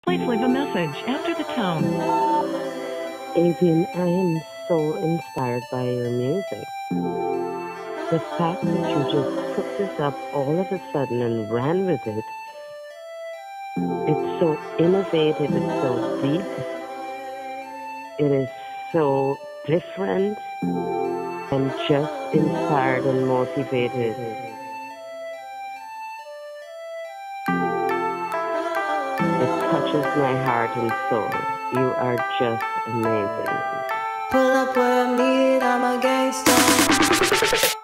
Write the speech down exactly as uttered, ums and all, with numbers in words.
Please leave a message after the tone. Avian, I am so inspired by your music. The fact that you just took this up all of a sudden and ran with it, it's so innovative, it's so deep, it is so different. I'm just inspired and motivated. It touches my heart and soul. You are just amazing. Pull up where I meet, I'm a gangster.